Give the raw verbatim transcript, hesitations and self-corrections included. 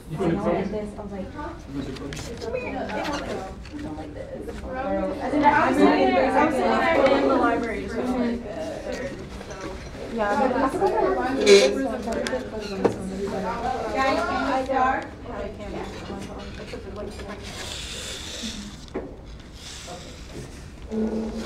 sitting like this. I was like, come here. I don't like this. I think I'm sitting there. I'm sitting there in the library. Just like, uh, yeah, but I forgot that I I start. I can't.